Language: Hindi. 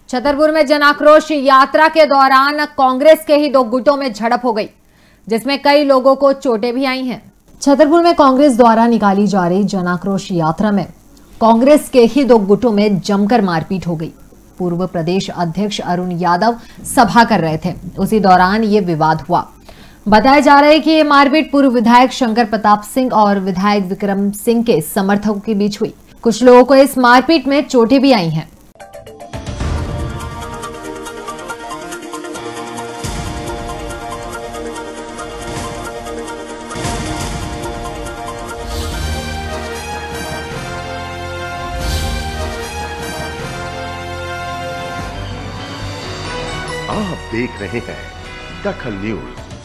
छतरपुर में जन आक्रोश यात्रा के दौरान कांग्रेस के ही दो गुटों में झड़प हो गई, जिसमें कई लोगों को चोटें भी आई हैं। छतरपुर में कांग्रेस द्वारा निकाली जा रही जन आक्रोश यात्रा में कांग्रेस के ही दो गुटों में जमकर मारपीट हो गई। पूर्व प्रदेश अध्यक्ष अरुण यादव सभा कर रहे थे, उसी दौरान ये विवाद हुआ। बताया जा रहा है कि ये मारपीट पूर्व विधायक शंकर प्रताप सिंह और विधायक विक्रम सिंह के समर्थकों के बीच हुई। कुछ लोगों को इस मारपीट में चोटें भी आई हैं। आप देख रहे हैं दखल न्यूज।